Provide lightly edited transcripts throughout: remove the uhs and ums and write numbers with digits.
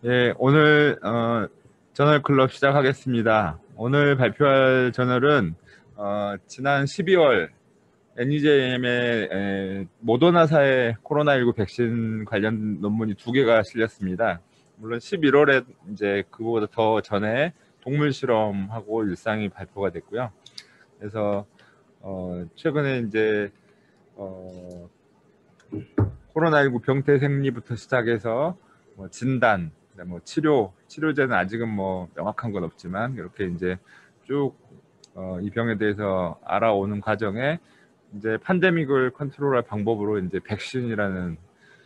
예, 오늘 저널 클럽 시작하겠습니다. 오늘 발표할 저널은 지난 12월 NEJM의 모더나사의 코로나19 백신 관련 논문이 2개가 실렸습니다. 물론 11월에 이제 그거보다 더 전에 동물 실험하고 일상이 발표가 됐고요. 그래서 최근에 이제 코로나19 병태 생리부터 시작해서 진단, 치료제는 아직은 명확한 건 없지만 이렇게 이제 쭉 이 병에 대해서 알아오는 과정에 이제 팬데믹을 컨트롤할 방법으로 이제 백신이라는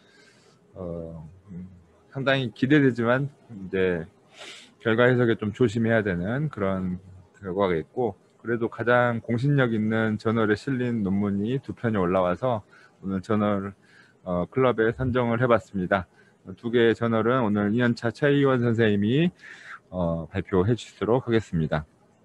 상당히 기대되지만 이제 결과 해석에 좀 조심해야 되는 그런 결과가 있고, 그래도 가장 공신력 있는 저널에 실린 논문이 2편이 올라와서 오늘 저널 클럽에 선정을 해봤습니다. 2개의 저널은 오늘 2년차 최희원 선생님이 발표해 주시도록 하겠습니다.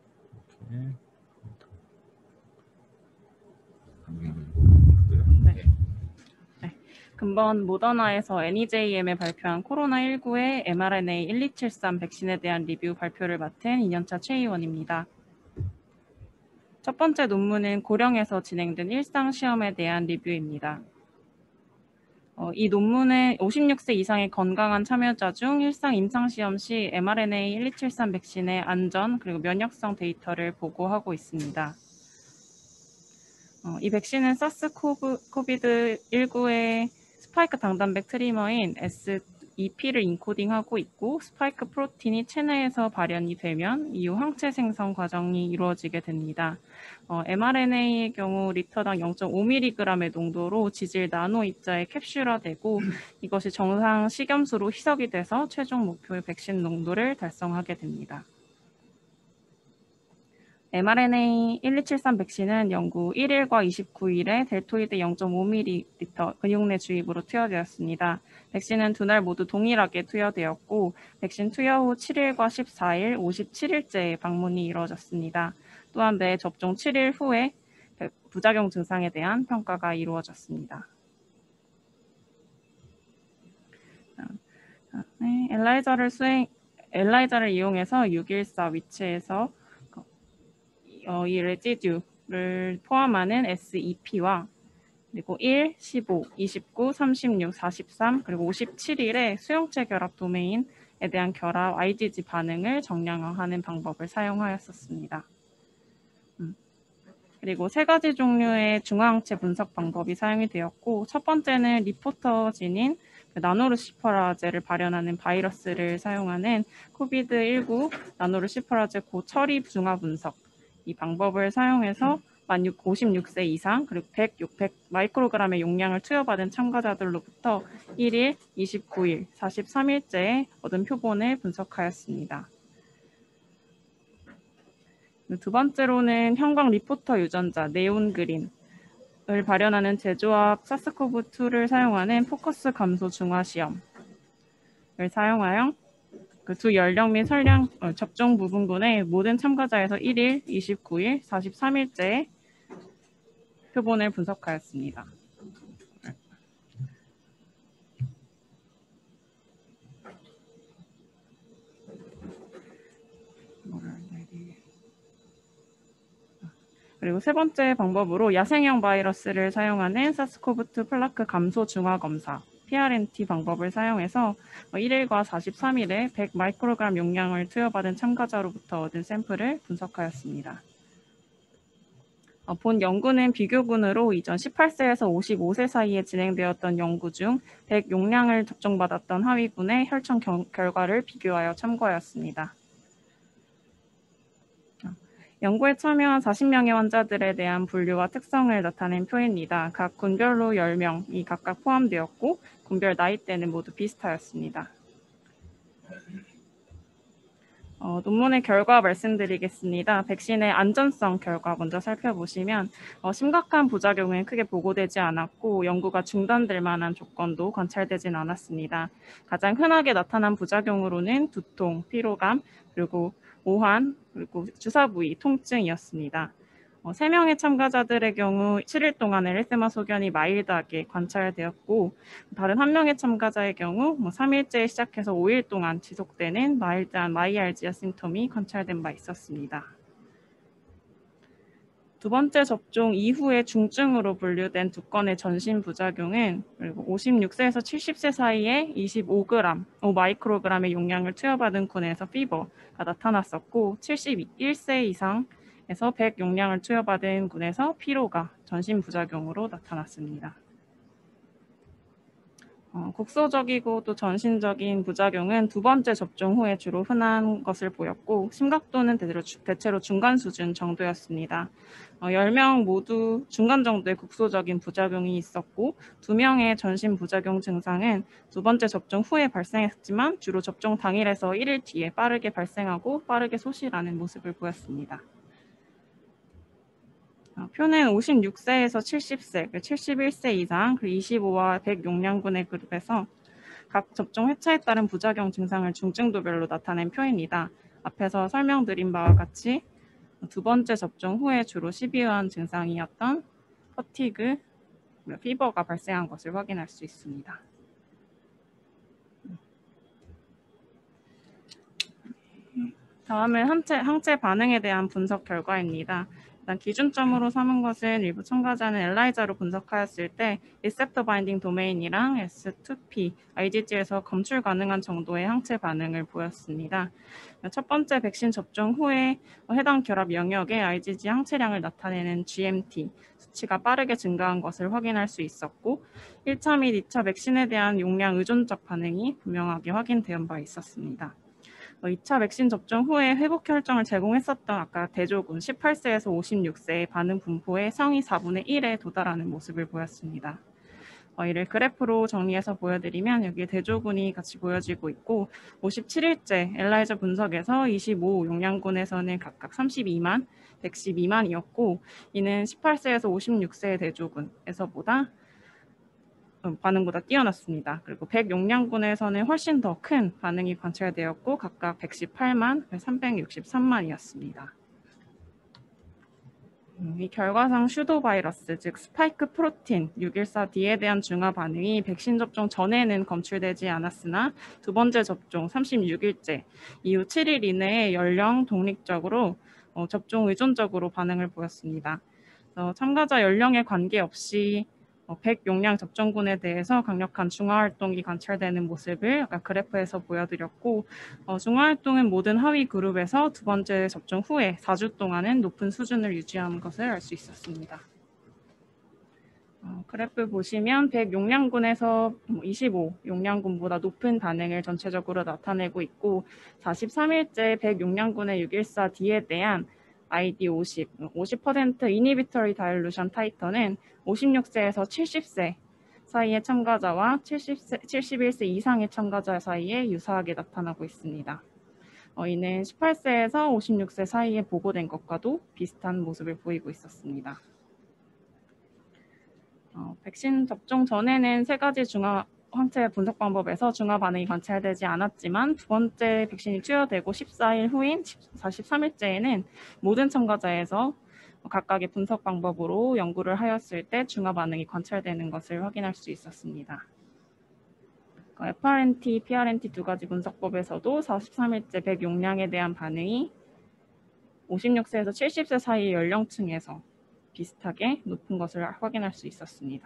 금번 모더나에서 NEJM에 발표한 코로나19의 mRNA 1273 백신에 대한 리뷰 발표를 맡은 2년차 최희원입니다. 첫 번째 논문은 고령에서 진행된 일상시험에 대한 리뷰입니다. 이 논문은 56세 이상의 건강한 참여자 중 일상 임상시험 시 mRNA 1273 백신의 안전 그리고 면역성 데이터를 보고하고 있습니다. 이 백신은 사스코비드19의 스파이크 당단백 트리머인 S2P를 인코딩하고 있고, 스파이크 프로틴이 체내에서 발현이 되면 이후 항체 생성 과정이 이루어지게 됩니다. mRNA의 경우 리터당 0.5mg의 농도로 지질 나노 입자에 캡슐화되고 이것이 정상 식염수로 희석이 돼서 최종 목표의 백신 농도를 달성하게 됩니다. mRNA 1273 백신은 영구 1일과 29일에 델토이드 0.5ml 근육 내 주입으로 투여되었습니다. 백신은 2날 모두 동일하게 투여되었고, 백신 투여 후 7일과 14일, 57일째에 방문이 이루어졌습니다. 또한 매 접종 7일 후에 부작용 증상에 대한 평가가 이루어졌습니다. 엘라이자를 이용해서 614 위치에서 이 레지듀를 포함하는 S2P와 그리고 1, 15, 29, 36, 43, 그리고 57일에 수용체 결합 도메인에 대한 결합 IgG 반응을 정량화하는 방법을 사용하였었습니다. 그리고 3가지 종류의 중화항체 분석 방법이 사용이 되었고, 첫 번째는 리포터진인 나노르시퍼라제를 발현하는 바이러스를 사용하는 코비드19 나노르시퍼라제 고처리 중화 분석, 이 방법을 사용해서 56세 이상 그리고 100 마이크로그램의 용량을 투여받은 참가자들로부터 1일, 29일, 43일째에 얻은 표본을 분석하였습니다. 두 번째로는 형광 리포터 유전자 네온그린을 발현하는 제조합 사스코브2를 사용하는 포커스 감소 중화 시험을 사용하여 그 두 연령 및 설령 접종 부분군의 모든 참가자에서 1일, 29일, 43일째에 표본을 분석하였습니다. 그리고 3번째 방법으로 야생형 바이러스를 사용하는 사스코브2 플라크 감소 중화 검사 PRNT 방법을 사용해서 1일과 43일에 100 마이크로그램 용량을 투여받은 참가자로부터 얻은 샘플을 분석하였습니다. 본 연구는 비교군으로 이전 18세에서 55세 사이에 진행되었던 연구 중 100 용량을 접종받았던 하위군의 혈청 결과를 비교하여 참고하였습니다. 연구에 참여한 40명의 환자들에 대한 분류와 특성을 나타낸 표입니다. 각 군별로 10명이 각각 포함되었고, 군별 나이대는 모두 비슷하였습니다. 논문의 결과 말씀드리겠습니다. 백신의 안전성 결과 먼저 살펴보시면 심각한 부작용은 크게 보고되지 않았고, 연구가 중단될 만한 조건도 관찰되진 않았습니다. 가장 흔하게 나타난 부작용으로는 두통, 피로감, 그리고 오한, 그리고 주사 부위 통증이었습니다. 3명의 참가자들의 경우 7일 동안 에리세마 소견이 마일드하게 관찰되었고 다른 1명의 참가자의 경우 3일째에 시작해서 5일 동안 지속되는 마일드한 마이알지아 심텀이 관찰된 바 있었습니다. 두 번째 접종 이후에 중증으로 분류된 2건의 전신 부작용은 그리고 56세에서 70세 사이에 25g, 5마이크로그램의 용량을 투여받은 군에서 피버가 나타났었고 71세 이상에서 100 용량을 투여받은 군에서 피로가 전신 부작용으로 나타났습니다. 국소적이고 또 전신적인 부작용은 두 번째 접종 후에 주로 흔한 것을 보였고 심각도는 대체로 중간 수준 정도였습니다. 10명 모두 중간 정도의 국소적인 부작용이 있었고 2명의 전신 부작용 증상은 두 번째 접종 후에 발생했지만 주로 접종 당일에서 1일 뒤에 빠르게 발생하고 빠르게 소실하는 모습을 보였습니다. 표는 56세에서 70세, 71세 이상, 그리고 25와 100 용량군의 그룹에서 각 접종 회차에 따른 부작용 증상을 중증도별로 나타낸 표입니다. 앞에서 설명드린 바와 같이 두 번째 접종 후에 주로 시비한 증상이었던 퍼티그, 피버가 발생한 것을 확인할 수 있습니다. 다음은 항체 반응에 대한 분석 결과입니다. 일단 기준점으로 삼은 것은 일부 첨가자는 엘라이자로 분석하였을 때 리셉터 바인딩 도메인이랑 S2P, IgG에서 검출 가능한 정도의 항체 반응을 보였습니다. 첫 번째 백신 접종 후에 해당 결합 영역의 IgG 항체량을 나타내는 GMT 수치가 빠르게 증가한 것을 확인할 수 있었고 1차 및 2차 백신에 대한 용량 의존적 반응이 분명하게 확인된 바 있었습니다. 2차 백신 접종 후에 회복 혈정을 제공했었던 아까 대조군 18세에서 56세의 반응 분포의 상위 4분의 1에 도달하는 모습을 보였습니다. 이를 그래프로 정리해서 보여드리면 여기에 대조군이 같이 보여지고 있고 57일째 엘라이자 분석에서 25 용량군에서는 각각 32만, 112만이었고 이는 18세에서 56세의 대조군에서보다 반응보다 뛰어났습니다. 그리고 100 용량군에서는 훨씬 더 큰 반응이 관찰되었고 각각 118만, 363만이었습니다. 이 결과상 슈도 바이러스, 즉 스파이크 프로틴 614D에 대한 중화 반응이 백신 접종 전에는 검출되지 않았으나 두 번째 접종 36일째 이후 7일 이내에 연령 독립적으로 접종 의존적으로 반응을 보였습니다. 참가자 연령에 관계없이 100 용량 접종군에 대해서 강력한 중화 활동이 관찰되는 모습을 아까 그래프에서 보여드렸고 중화 활동은 모든 하위 그룹에서 두 번째 접종 후에 4주 동안은 높은 수준을 유지하는 것을 알 수 있었습니다. 그래프 보시면 100 용량군에서 25 용량군보다 높은 반응을 전체적으로 나타내고 있고 43일째 100 용량군의 614D에 대한 ID50% 이니비터리 다일루션 타이터는 56세에서 70세 사이의 참가자와 71세 이상의 참가자 사이에 유사하게 나타나고 있습니다. 이는 18세에서 56세 사이에 보고된 것과도 비슷한 모습을 보이고 있었습니다. 백신 접종 전에는 세 가지 중화 항체 분석 방법에서 중화 반응이 관찰되지 않았지만 두 번째 백신이 투여되고 14일 후인 43일째에는 모든 참가자에서 각각의 분석 방법으로 연구를 하였을 때 중화 반응이 관찰되는 것을 확인할 수 있었습니다. FRNT, PRNT 두 가지 분석법에서도 43일째 100 용량에 대한 반응이 56세에서 70세 사이 연령층에서 비슷하게 높은 것을 확인할 수 있었습니다.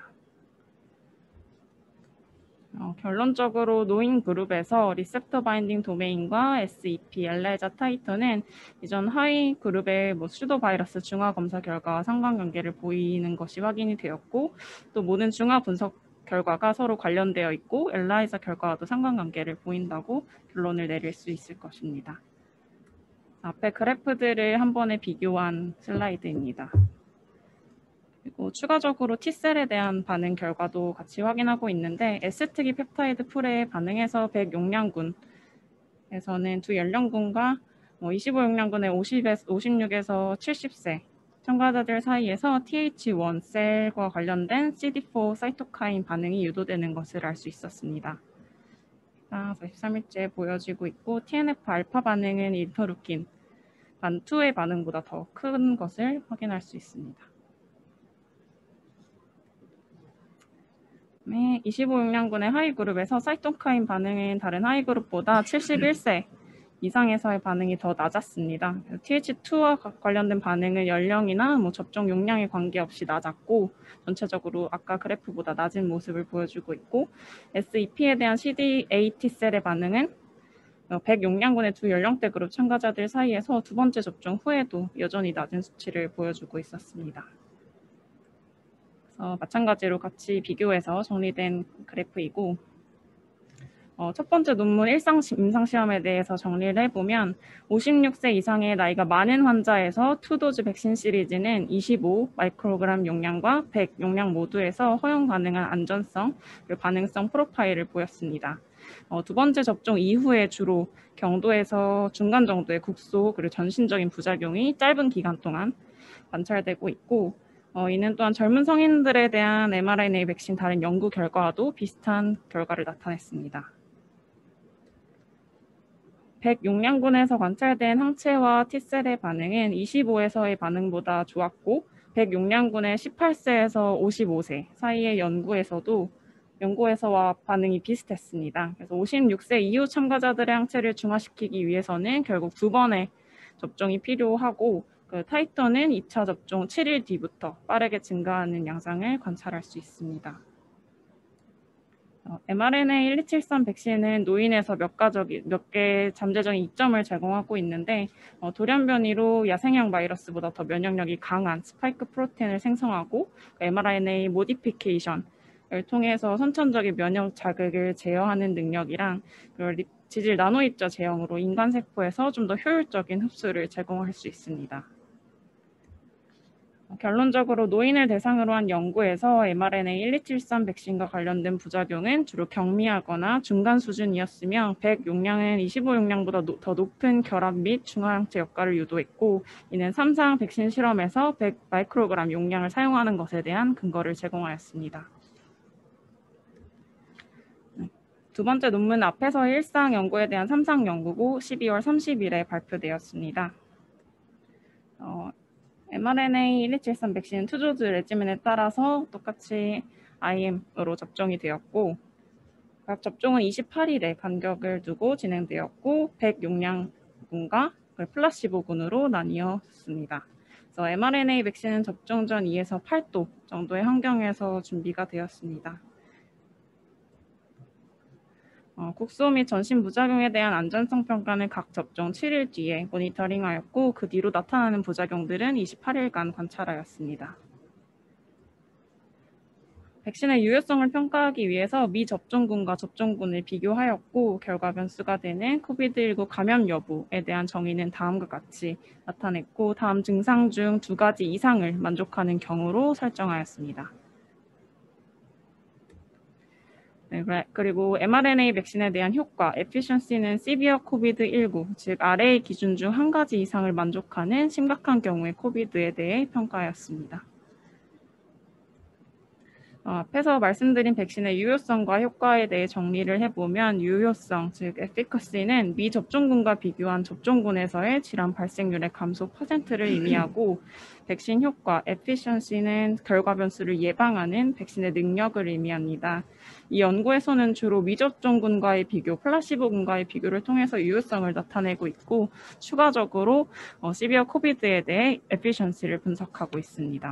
결론적으로 노인 그룹에서 리셉터 바인딩 도메인과 SEP, 엘라이자 타이터는 이전 하위 그룹의 슈도 바이러스 중화 검사 결과와 상관관계를 보이는 것이 확인이 되었고 또 모든 중화 분석 결과가 서로 관련되어 있고 엘라이자 결과와도 상관관계를 보인다고 결론을 내릴 수 있을 것입니다. 앞에 그래프들을 한 번에 비교한 슬라이드입니다. 그리고 추가적으로 T셀에 대한 반응 결과도 같이 확인하고 있는데 S특이 펩타이드 풀에 반응해서 100 용량군에서는 두 연령군과 25 용량군의 56에서 70세 참가자들 사이에서 TH1 셀과 관련된 CD4 사이토카인 반응이 유도되는 것을 알 수 있었습니다. 43일째 보여지고 있고 TNF 알파 반응은 인터루킨 반2의 반응보다 더 큰 것을 확인할 수 있습니다. 25육량군의 하위그룹에서 사이토카인 반응은 다른 하위그룹보다 71세 이상에서의 반응이 더 낮았습니다. TH2와 관련된 반응은 연령이나 접종 용량에 관계없이 낮았고 전체적으로 아까 그래프보다 낮은 모습을 보여주고 있고 SEP에 대한 CD8 T셀의 반응은 100용량군의 두 연령대 그룹 참가자들 사이에서 두 번째 접종 후에도 여전히 낮은 수치를 보여주고 있었습니다. 마찬가지로 같이 비교해서 정리된 그래프이고 첫 번째 논문 일상 임상시험에 대해서 정리를 해보면 56세 이상의 나이가 많은 환자에서 2도즈 백신 시리즈는 25 마이크로그램 용량과 100 용량 모두에서 허용 가능한 안전성 그리고 반응성 프로파일을 보였습니다. 두 번째 접종 이후에 주로 경도에서 중간 정도의 국소 그리고 전신적인 부작용이 짧은 기간 동안 관찰되고 있고 이는 또한 젊은 성인들에 대한 mRNA 백신 다른 연구 결과와도 비슷한 결과를 나타냈습니다. 100용량군에서 관찰된 항체와 T셀의 반응은 25에서의 반응보다 좋았고 100용량군의 18세에서 55세 사이의 연구에서와 반응이 비슷했습니다. 그래서 56세 이후 참가자들의 항체를 중화시키기 위해서는 결국 2번의 접종이 필요하고 그 타이터는 2차 접종 7일 뒤부터 빠르게 증가하는 양상을 관찰할 수 있습니다. mRNA 1273 백신은 노인에서 몇 개 잠재적인 이점을 제공하고 있는데 돌연변이로 야생형 바이러스보다 더 면역력이 강한 스파이크 프로테인을 생성하고 mRNA 모디피케이션을 통해서 선천적인 면역 자극을 제어하는 능력이랑 지질 나노입자 제형으로 인간 세포에서 좀 더 효율적인 흡수를 제공할 수 있습니다. 결론적으로 노인을 대상으로 한 연구에서 mRNA 1273 백신과 관련된 부작용은 주로 경미하거나 중간 수준이었으며 100 용량은 25 용량보다 더 높은 결합 및 중화항체 효과를 유도했고 이는 3상 백신 실험에서 100 마이크로그램 용량을 사용하는 것에 대한 근거를 제공하였습니다. 두 번째 논문 앞에서 1상 연구에 대한 3상 연구고 12월 30일에 발표되었습니다. mRNA 1273 백신 투조즈 레지멘에 따라서 똑같이 IM으로 접종이 되었고 각 접종은 28일에 간격을 두고 진행되었고 100 용량군과 플라시보군으로 나뉘었습니다. 그래서 mRNA 백신은 접종 전 2에서 8도 정도의 환경에서 준비가 되었습니다. 국소 및 전신 부작용에 대한 안전성 평가는 각 접종 7일 뒤에 모니터링하였고 그 뒤로 나타나는 부작용들은 28일간 관찰하였습니다. 백신의 유효성을 평가하기 위해서 미접종군과 접종군을 비교하였고 결과 변수가 되는 코비드19 감염 여부에 대한 정의는 다음과 같이 나타냈고 다음 증상 중 2가지 이상을 만족하는 경우로 설정하였습니다. 네, 그리고 mRNA 백신에 대한 효과, efficiency는 severe COVID-19, 즉 아래의 기준 중 한 가지 이상을 만족하는 심각한 경우의 코비드에 대해 평가하였습니다. 앞에서 말씀드린 백신의 유효성과 효과에 대해 정리를 해보면 유효성, 즉 efficacy는 미접종군과 비교한 접종군에서의 질환 발생률의 감소 %를 의미하고 백신 효과, efficiency는 결과 변수를 예방하는 백신의 능력을 의미합니다. 이 연구에서는 주로 미접종군과의 비교, 플라시보군과의 비교를 통해서 유효성을 나타내고 있고 추가적으로 시비어 코비드에 대해 efficiency를 분석하고 있습니다.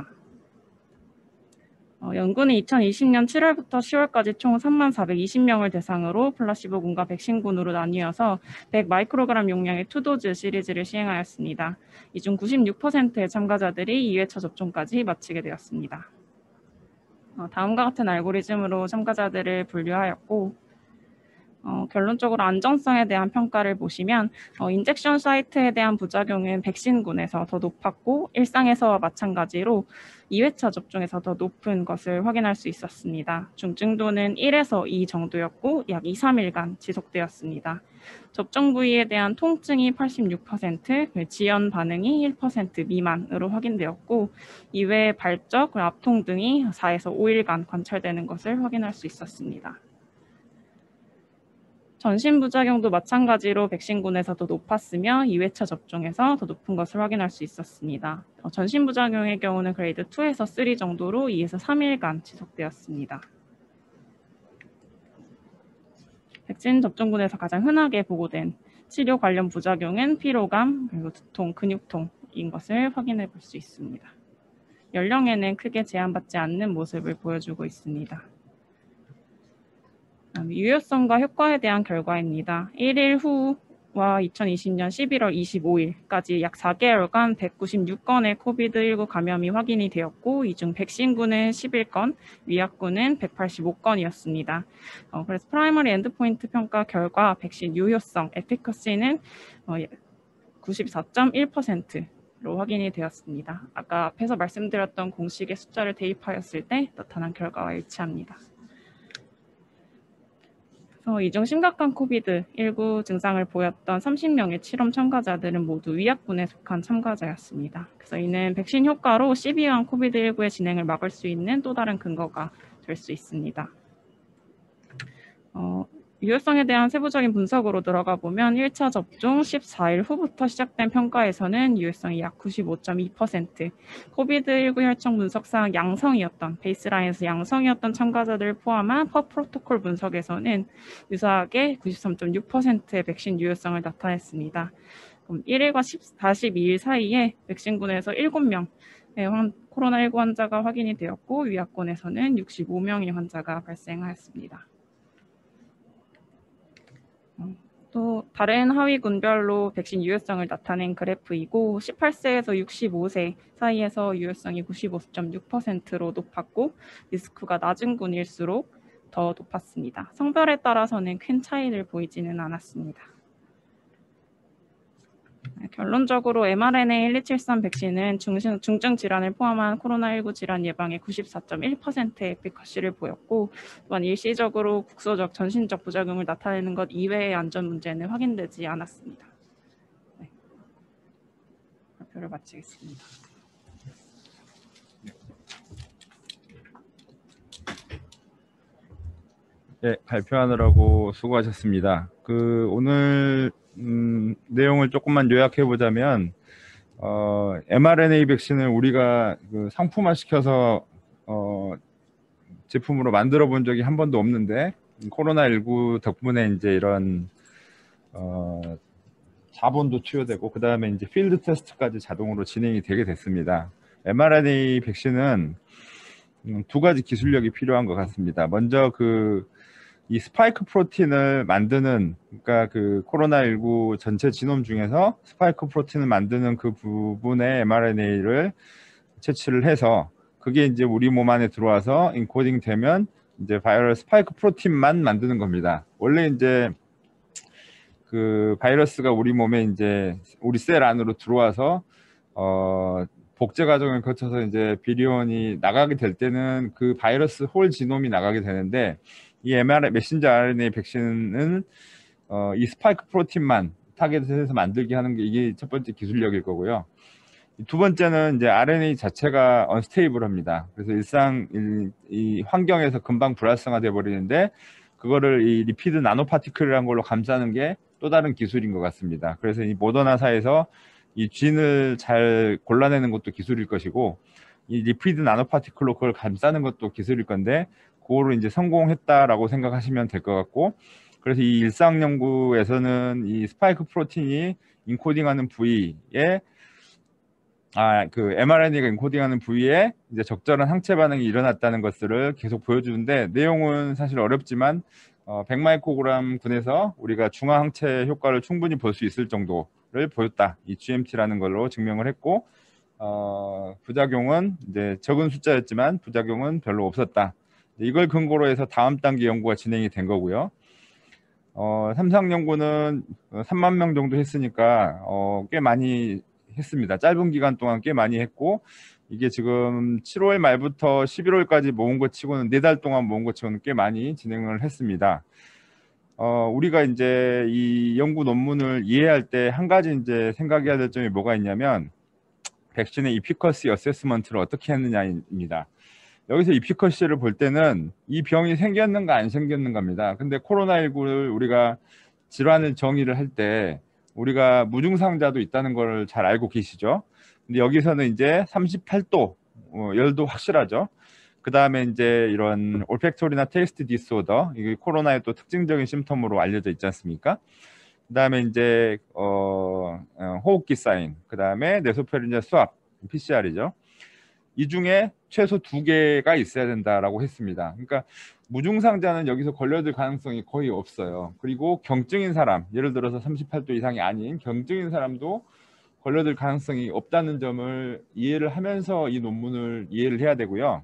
연구는 2020년 7월부터 10월까지 총 3420명을 대상으로 플라시보군과 백신군으로 나뉘어서 100 마이크로그램 용량의 2도즈 시리즈를 시행하였습니다. 이 중 96%의 참가자들이 2회차 접종까지 마치게 되었습니다. 다음과 같은 알고리즘으로 참가자들을 분류하였고 결론적으로 안전성에 대한 평가를 보시면 인젝션 사이트에 대한 부작용은 백신군에서 더 높았고 일상에서와 마찬가지로 2회차 접종에서 더 높은 것을 확인할 수 있었습니다. 중증도는 1에서 2 정도였고 약 2, 3일간 지속되었습니다. 접종 부위에 대한 통증이 86%, 지연 반응이 1% 미만으로 확인되었고 이외에 발적, 압통 등이 4에서 5일간 관찰되는 것을 확인할 수 있었습니다. 전신 부작용도 마찬가지로 백신군에서 더 높았으며 2회차 접종에서 더 높은 것을 확인할 수 있었습니다. 전신 부작용의 경우는 그레이드 2에서 3 정도로 2에서 3일간 지속되었습니다. 백신 접종군에서 가장 흔하게 보고된 치료 관련 부작용은 피로감, 그리고 두통, 근육통인 것을 확인해 볼 수 있습니다. 연령에는 크게 제한받지 않는 모습을 보여주고 있습니다. 유효성과 효과에 대한 결과입니다. 1일 후와 2020년 11월 25일까지 약 4개월간 196건의 코비드19 감염이 확인이 되었고, 이 중 백신군은 11건, 위약군은 185건이었습니다. 그래서 프라이머리 엔드포인트 평가 결과 백신 유효성, 에피커시는 94.1%로 확인이 되었습니다. 아까 앞에서 말씀드렸던 공식의 숫자를 대입하였을 때 나타난 결과와 일치합니다. 이 중 심각한 코비드19 증상을 보였던 30명의 실험 참가자들은 모두 위약군에 속한 참가자였습니다. 그래서 이는 백신 효과로 시비한 코비드19의 진행을 막을 수 있는 또 다른 근거가 될 수 있습니다. 유효성에 대한 세부적인 분석으로 들어가 보면 1차 접종 14일 후부터 시작된 평가에서는 유효성이 약 95.2%, 코비드19 혈청 분석상 양성이었던, 베이스라인에서 양성이었던 참가자들을 포함한 퍼 프로토콜 분석에서는 유사하게 93.6%의 백신 유효성을 나타냈습니다. 1일과 42일 사이에 백신군에서 7명의 코로나19 환자가 확인이 되었고, 위약군에서는 65명의 환자가 발생하였습니다. 또 다른 하위군별로 백신 유효성을 나타낸 그래프이고, 18세에서 65세 사이에서 유효성이 95.6%로 높았고, 리스크가 낮은 군일수록 더 높았습니다. 성별에 따라서는 큰 차이를 보이지는 않았습니다. 결론적으로 mRNA-1273 백신은 중증 질환을 포함한 코로나19 질환 예방에 94.1%의 에피커시를 보였고, 또한 일시적으로 국소적, 전신적 부작용을 나타내는 것 이외의 안전 문제는 확인되지 않았습니다. 네. 발표를 마치겠습니다. 네, 발표하느라고 수고하셨습니다. 오늘 내용을 조금만 요약해 보자면, mRNA 백신을 우리가 상품화 시켜서 제품으로 만들어 본 적이 한 번도 없는데, 코로나19 덕분에 이제 이런 자본도 투여되고, 그 다음에 이제 필드 테스트까지 자동으로 진행이 되게 됐습니다. mRNA 백신은 두 가지 기술력이 필요한 것 같습니다. 먼저 이 스파이크 프로틴을 만드는, 그러니까 코로나19 전체 지놈 중에서 스파이크 프로틴을 만드는 그 부분에 mRNA를 채취를 해서, 그게 이제 우리 몸 안에 들어와서 인코딩 되면 이제 바이러스 스파이크 프로틴만 만드는 겁니다. 원래 이제 바이러스가 우리 몸에 이제 우리 셀 안으로 들어와서 복제 과정을 거쳐서 이제 비리온이 나가게 될 때는 그 바이러스 홀 지놈이 나가게 되는데, 이 메신저 RNA 백신은 이 스파이크 프로틴만 타겟해서 만들게 하는 게 이게 첫 번째 기술력일 거고요. 두 번째는 이제 RNA 자체가 언스테이블합니다. 그래서 일상 이 환경에서 금방 불활성화돼 버리는데, 그거를 이 리피드 나노파티클이라는 걸로 감싸는 게 또 다른 기술인 것 같습니다. 그래서 이 모더나사에서 이 진을 잘 골라내는 것도 기술일 것이고, 이 리피드 나노파티클로 그걸 감싸는 것도 기술일 건데, 그거로 이제 성공했다라고 생각하시면 될 것 같고, 그래서 이 일상 연구에서는 이 스파이크 프로틴이 인코딩하는 부위에 mRNA가 인코딩하는 부위에 이제 적절한 항체 반응이 일어났다는 것들을 계속 보여주는데, 내용은 사실 어렵지만 100마이크로그램 군에서 우리가 중화 항체 효과를 충분히 볼 수 있을 정도를 보였다. 이 GMT라는 걸로 증명을 했고, 부작용은 이제 적은 숫자였지만 부작용은 별로 없었다. 이걸 근거로 해서 다음 단계 연구가 진행이 된 거고요. 삼상 연구는 3만 명 정도 했으니까 꽤 많이 했습니다. 짧은 기간 동안 꽤 많이 했고, 이게 지금 7월 말부터 11월까지 모은 것 치고는 4달 동안 모은 것 치고는 꽤 많이 진행을 했습니다. 우리가 이제 이 연구 논문을 이해할 때 한 가지 이제 생각해야 될 점이 뭐가 있냐면, 백신의 이피커시 어세스먼트를 어떻게 했느냐입니다. 여기서 이피커시를 볼 때는 이 병이 생겼는가 안 생겼는가입니다. 근데 코로나19를 우리가 질환을 정의를 할 때 우리가 무증상자도 있다는 걸 잘 알고 계시죠? 근데 여기서는 이제 38도, 열도 확실하죠. 그 다음에 이제 이런 올팩토리나 테이스트 디스오더, 이게 코로나의 또 특징적인 심텀으로 알려져 있지 않습니까? 그 다음에 이제 호흡기 사인, 그 다음에 네소페린제 수압, PCR이죠. 이 중에 최소 2개가 있어야 된다라고 했습니다. 그러니까 무증상자는 여기서 걸려들 가능성이 거의 없어요. 그리고 경증인 사람, 예를 들어서 38도 이상이 아닌 경증인 사람도 걸려들 가능성이 없다는 점을 이해를 하면서 이 논문을 이해를 해야 되고요.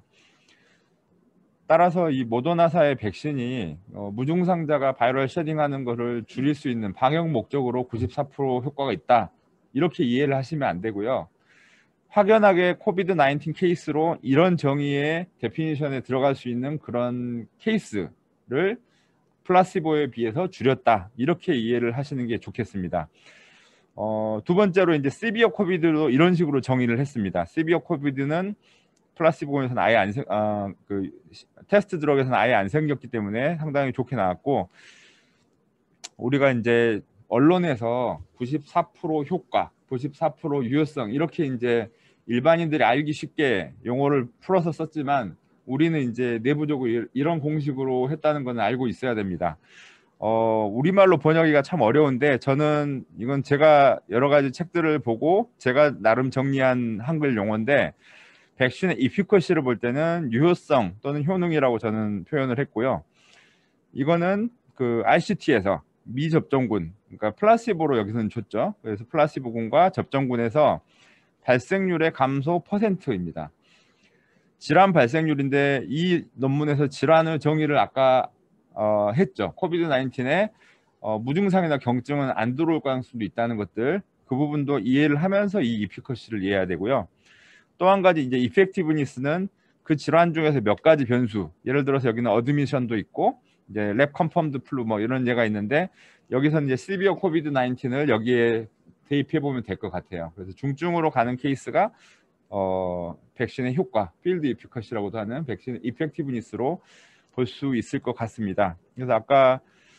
따라서 이 모더나사의 백신이 무증상자가 바이럴 쉐딩하는 것을 줄일 수 있는 방역 목적으로 94% 효과가 있다. 이렇게 이해를 하시면 안 되고요. 확연하게 코비드-19 케이스로 이런 정의의 데피니션에 들어갈 수 있는 그런 케이스를 플라시보에 비해서 줄였다. 이렇게 이해를 하시는 게 좋겠습니다. 두 번째로 이제 시비어 코비드도 이런 식으로 정의를 했습니다. 시비어 코비드는 플라시보에서는 아예 테스트 드럭에서는 아예 안 생겼기 때문에 상당히 좋게 나왔고, 우리가 이제 언론에서 94% 효과, 94% 유효성 이렇게 이제 일반인들이 알기 쉽게 용어를 풀어서 썼지만 우리는 이제 내부적으로 이런 공식으로 했다는 건 알고 있어야 됩니다. 우리말로 번역하기가 참 어려운데 저는 이건 제가 여러 가지 책들을 보고 제가 나름 정리한 한글 용어인데, 백신의 이피커시를 볼 때는 유효성 또는 효능이라고 저는 표현을 했고요. 이거는 그 RCT에서 미접종군, 그러니까 플라시보로 여기서는 줬죠. 그래서 플라시보군과 접종군에서 발생률의 감소 %입니다. 질환 발생률인데 이 논문에서 질환의 정의를 아까 했죠. 코비드-19에 무증상이나 경증은 안 들어올 가능성도 있다는 것들, 그 부분도 이해를 하면서 이 이피커시를 이해해야 되고요. 또 한 가지 이제 이펙티브니스는 그 질환 중에서 몇 가지 변수, 예를 들어서 여기는 어드미션도 있고 이제 랩 컨펌드 플루 뭐 이런 예가 있는데, 여기서는 이제 시비어 코비드 19을 여기에 대입해 보면 될 것 같아요. 그래서 중증으로 가는 케이스가 백신의 효과, 필드 이피커시라고도 하는 백신의 이펙티브니스로 볼 수 있을 것 같습니다. 그래서 아까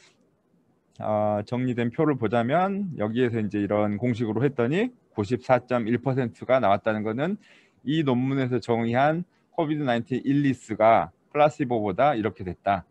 정리된 표를 보자면 여기에서 이제 이런 공식으로 했더니 94.1%가 나왔다는 것은 이 논문에서 정의한 코비드-19 일리스가 플라시보보다 이렇게 됐다.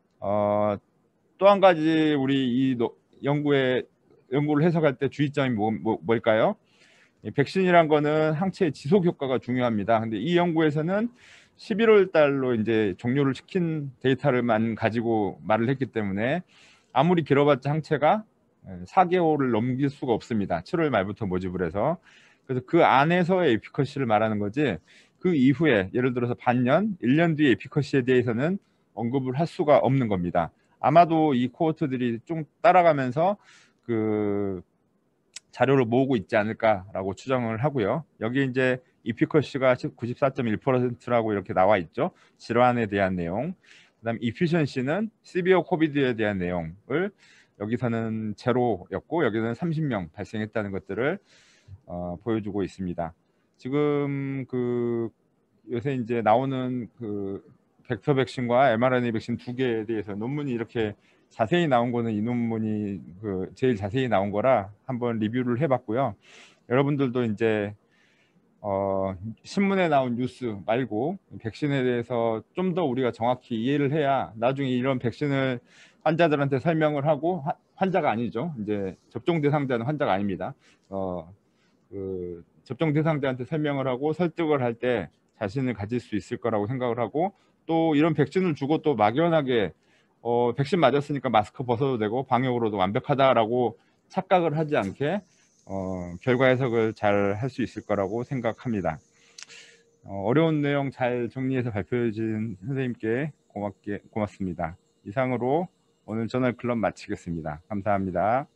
또 한 가지 우리 이 연구를 해석할 때 주의점이 뭘까요? 백신이란 거는 항체의 지속 효과가 중요합니다. 근데 이 연구에서는 11월 달로 이제 종료를 시킨 데이터를만 가지고 말을 했기 때문에 아무리 길어봤자 항체가 4개월을 넘길 수가 없습니다. 7월 말부터 모집을 해서. 그래서 그 안에서의 에피커시를 말하는 거지, 그 이후에 예를 들어서 반년, 1년 뒤의 에피커시에 대해서는 언급을 할 수가 없는 겁니다. 아마도 이 코호트들이 좀 따라가면서 그 자료를 모으고 있지 않을까라고 추정을 하고요. 여기 이제 이피커시가 94.1%라고 이렇게 나와 있죠. 질환에 대한 내용. 그다음 이피션시는 시비어 코비드에 대한 내용을 여기서는 제로였고 여기서는 30명 발생했다는 것들을 보여주고 있습니다. 지금 그 요새 이제 나오는 그 벡터 백신과 mRNA 백신 두 개에 대해서 논문이 이렇게 자세히 나온 거는 이 논문이 그 제일 자세히 나온 거라 한번 리뷰를 해봤고요. 여러분들도 이제 신문에 나온 뉴스 말고 백신에 대해서 좀 더 우리가 정확히 이해를 해야 나중에 이런 백신을 환자들한테 설명을 하고, 환자가 아니죠. 이제 접종 대상자는 환자가 아닙니다. 그 접종 대상자한테 설명을 하고 설득을 할 때 자신을 가질 수 있을 거라고 생각을 하고, 또 이런 백신을 주고 또 막연하게 백신 맞았으니까 마스크 벗어도 되고 방역으로도 완벽하다라고 착각을 하지 않게 결과 해석을 잘 할 수 있을 거라고 생각합니다. 어려운 내용 잘 정리해서 발표해 주신 선생님께 고맙습니다. 이상으로 오늘 저널 클럽 마치겠습니다. 감사합니다.